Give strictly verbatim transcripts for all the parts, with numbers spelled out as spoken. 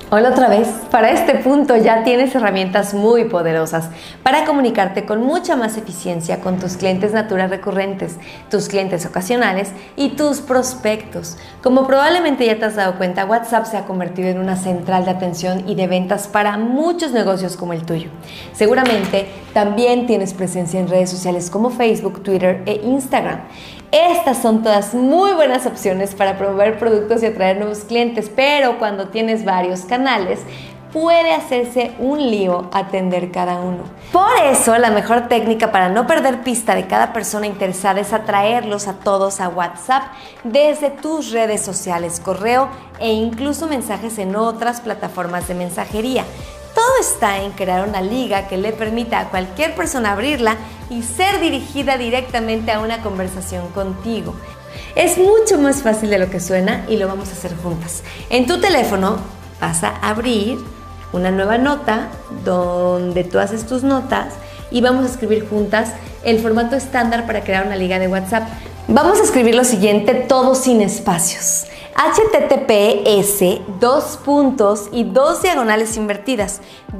Hola otra vez. Para este punto ya tienes herramientas muy poderosas para comunicarte con mucha más eficiencia con tus clientes Natura recurrentes, tus clientes ocasionales y tus prospectos. Como probablemente ya te has dado cuenta, WhatsApp se ha convertido en una central de atención y de ventas para muchos negocios como el tuyo. Seguramente también tienes presencia en redes sociales como Facebook, Twitter e Instagram. Estas son todas muy buenas opciones para promover productos y atraer nuevos clientes, pero cuando tienes varios canales, puede hacerse un lío atender cada uno. Por eso, la mejor técnica para no perder pista de cada persona interesada es atraerlos a todos a WhatsApp desde tus redes sociales, correo e incluso mensajes en otras plataformas de mensajería. Todo está en crear una liga que le permita a cualquier persona abrirla y ser dirigida directamente a una conversación contigo. Es mucho más fácil de lo que suena y lo vamos a hacer juntas. En tu teléfono vas a abrir una nueva nota donde tú haces tus notas y vamos a escribir juntas el formato estándar para crear una liga de WhatsApp. Vamos a escribir lo siguiente, todo sin espacios. H T T P S, dos puntos y dos diagonales invertidas,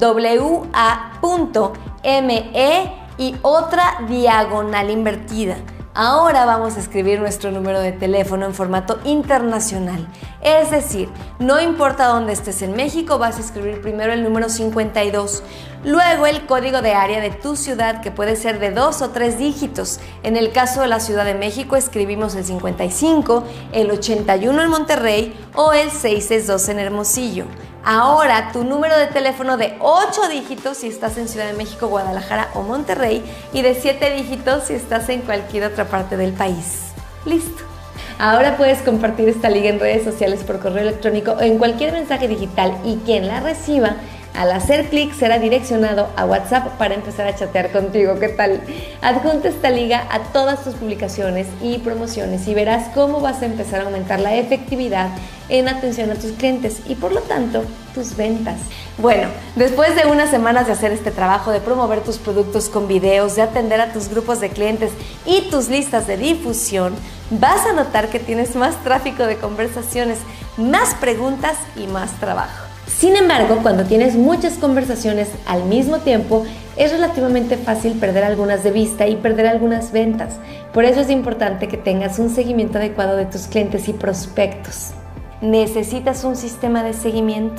W A punto M E y otra diagonal invertida. Ahora vamos a escribir nuestro número de teléfono en formato internacional. Es decir, no importa dónde estés en México, vas a escribir primero el número cincuenta y dos, luego el código de área de tu ciudad, que puede ser de dos o tres dígitos. En el caso de la Ciudad de México escribimos el cincuenta y cinco, el ochenta y uno en Monterrey o el seiscientos sesenta y dos en Hermosillo. Ahora tu número de teléfono de ocho dígitos si estás en Ciudad de México, Guadalajara o Monterrey y de siete dígitos si estás en cualquier otra parte del país. ¡Listo! Ahora puedes compartir esta liga en redes sociales por correo electrónico o en cualquier mensaje digital y quien la reciba, al hacer clic será direccionado a WhatsApp para empezar a chatear contigo. ¿Qué tal? Adjunta esta liga a todas tus publicaciones y promociones y verás cómo vas a empezar a aumentar la efectividad en atención a tus clientes y por lo tanto tus ventas. Bueno, después de unas semanas de hacer este trabajo de promover tus productos con videos, de atender a tus grupos de clientes y tus listas de difusión, vas a notar que tienes más tráfico de conversaciones, más preguntas y más trabajo. Sin embargo, cuando tienes muchas conversaciones al mismo tiempo, es relativamente fácil perder algunas de vista y perder algunas ventas. Por eso es importante que tengas un seguimiento adecuado de tus clientes y prospectos. Necesitas un sistema de seguimiento.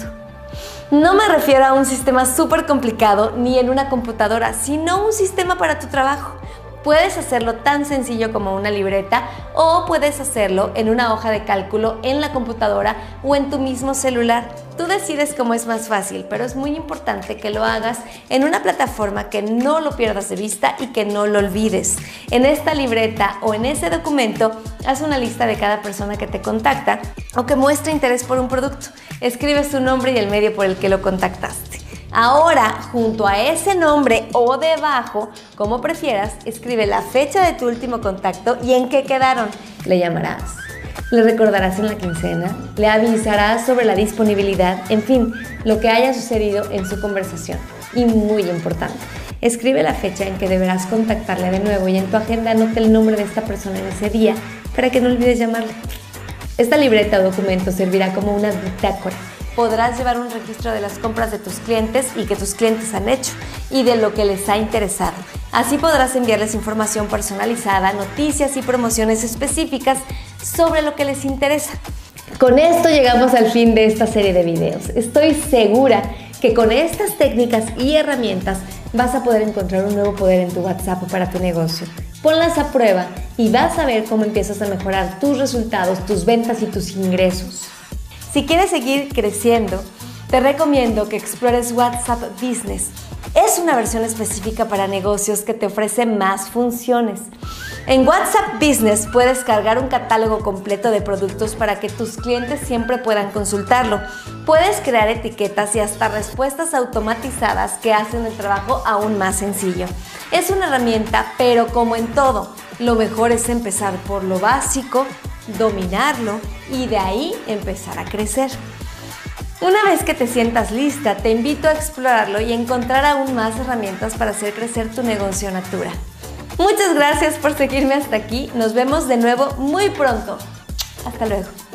No me refiero a un sistema súper complicado ni en una computadora, sino un sistema para tu trabajo. Puedes hacerlo tan sencillo como una libreta o puedes hacerlo en una hoja de cálculo en la computadora o en tu mismo celular. Tú decides cómo es más fácil, pero es muy importante que lo hagas en una plataforma que no lo pierdas de vista y que no lo olvides. En esta libreta o en ese documento, haz una lista de cada persona que te contacta o que muestra interés por un producto. Escribe su nombre y el medio por el que lo contactaste. Ahora, junto a ese nombre o debajo, como prefieras, escribe la fecha de tu último contacto y en qué quedaron. Le llamarás, le recordarás en la quincena, le avisarás sobre la disponibilidad, en fin, lo que haya sucedido en su conversación. Y muy importante, escribe la fecha en que deberás contactarle de nuevo y en tu agenda anota el nombre de esta persona en ese día para que no olvides llamarle. Esta libreta o documento servirá como una bitácora. Podrás llevar un registro de las compras de tus clientes y que tus clientes han hecho y de lo que les ha interesado. Así podrás enviarles información personalizada, noticias y promociones específicas sobre lo que les interesa. Con esto llegamos al fin de esta serie de videos. Estoy segura que con estas técnicas y herramientas vas a poder encontrar un nuevo poder en tu WhatsApp para tu negocio. Ponlas a prueba y vas a ver cómo empiezas a mejorar tus resultados, tus ventas y tus ingresos. Si quieres seguir creciendo, te recomiendo que explores WhatsApp Business. Es una versión específica para negocios que te ofrece más funciones. En WhatsApp Business puedes cargar un catálogo completo de productos para que tus clientes siempre puedan consultarlo. Puedes crear etiquetas y hasta respuestas automatizadas que hacen el trabajo aún más sencillo. Es una herramienta, pero como en todo, lo mejor es empezar por lo básico, dominarlo y de ahí empezar a crecer. Una vez que te sientas lista, te invito a explorarlo y encontrar aún más herramientas para hacer crecer tu negocio Natura. Muchas gracias por seguirme hasta aquí. Nos vemos de nuevo muy pronto. Hasta luego.